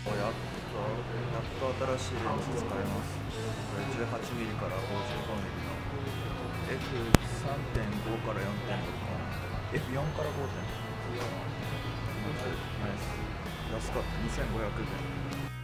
やっと新しいレンズ使います。これ 18mm から 55mm の F3.5 から 4.6 かな。 F4 から 5.6 安かった。2500円。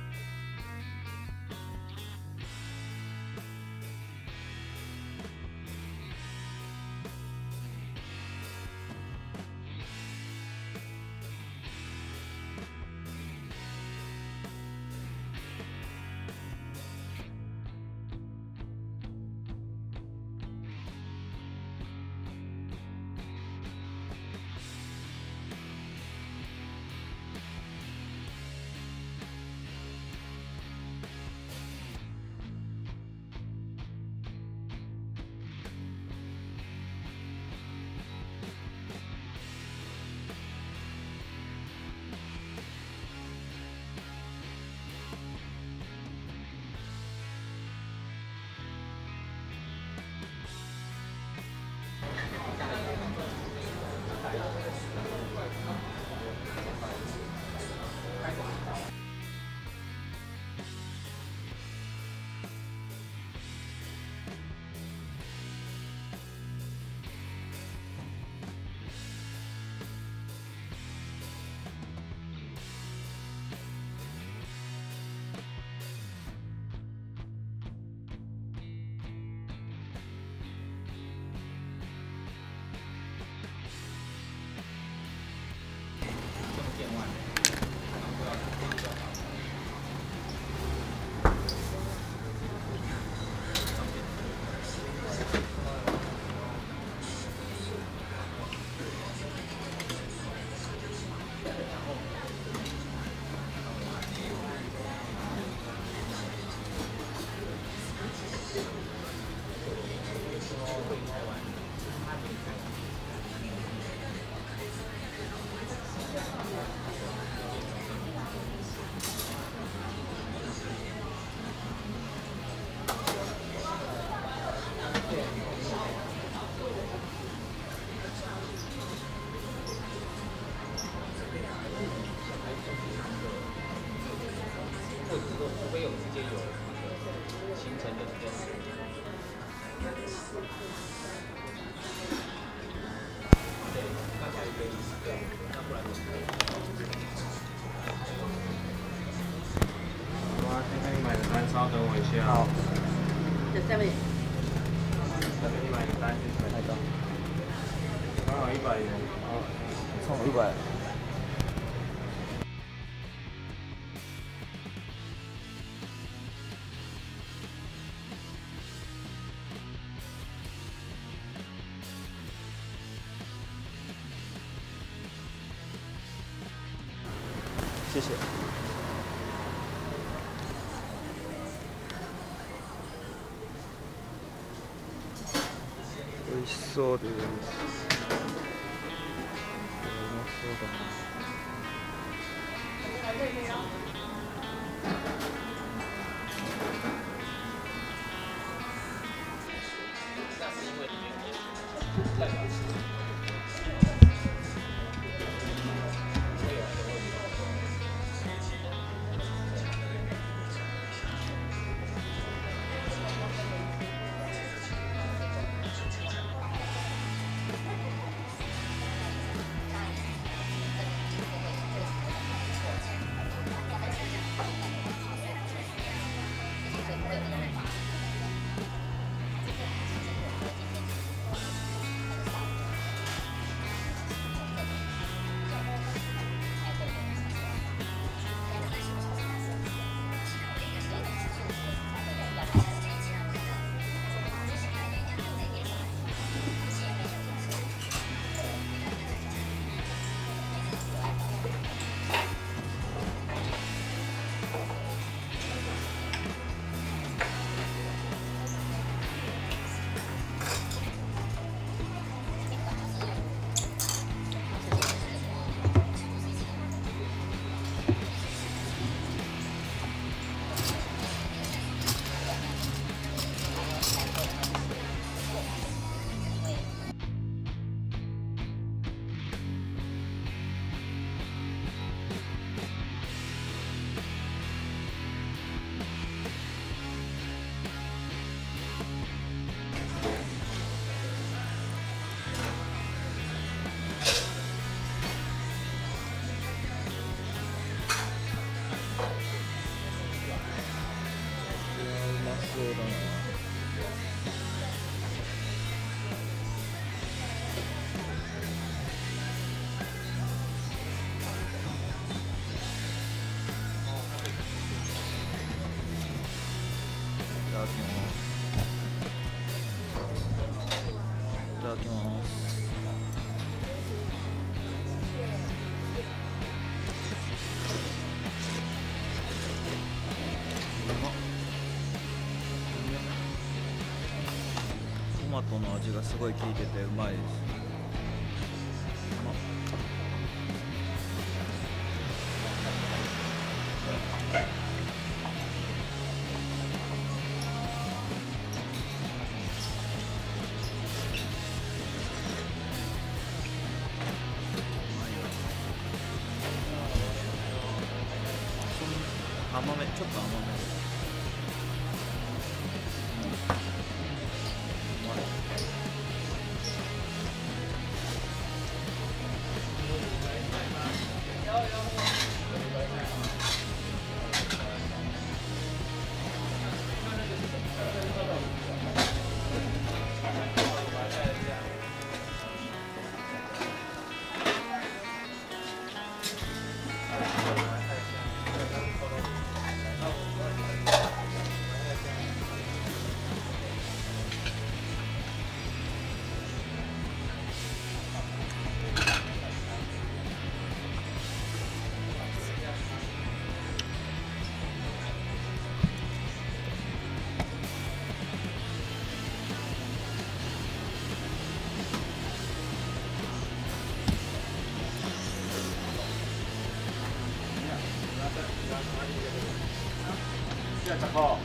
除非有直接有形成的这种。对，刚才可以对，那不然怎么可以？好啊，先给你买个单，稍等我一下。好。 在下面。 再给你买个单，谢谢。 那个。 刚好100元。好， 送我100。谢谢。美味しそうです。うまそうだな。 だきます。いただきます。トマトの味がすごい効いててうまいです。甘め、ちょっと甘めです。 じゃあチョコ。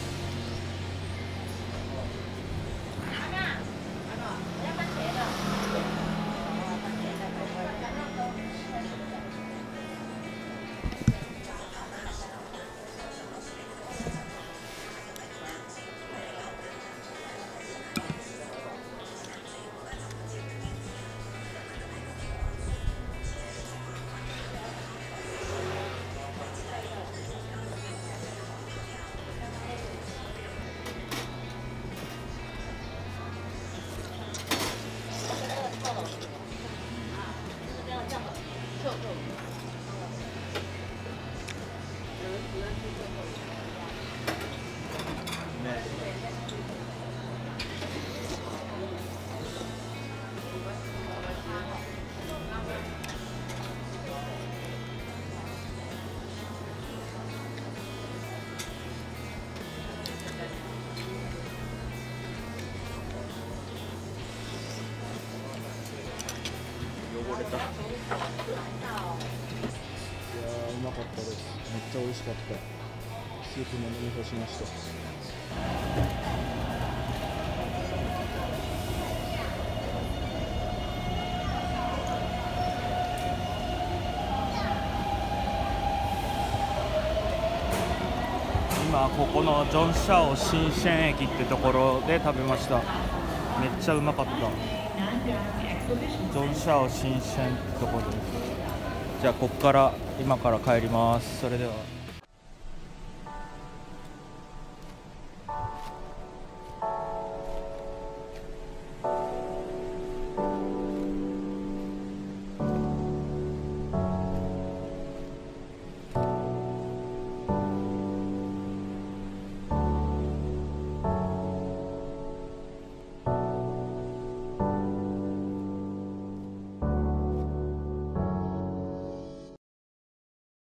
汚れた。いやー、うまかったです。めっちゃ美味しかった。スープも飲み干しました。今ここのジョンシャオ新鮮駅ってところで食べました。めっちゃうまかった。ジョンシャオ新鮮ってところです。じゃあここから今から帰ります。それでは。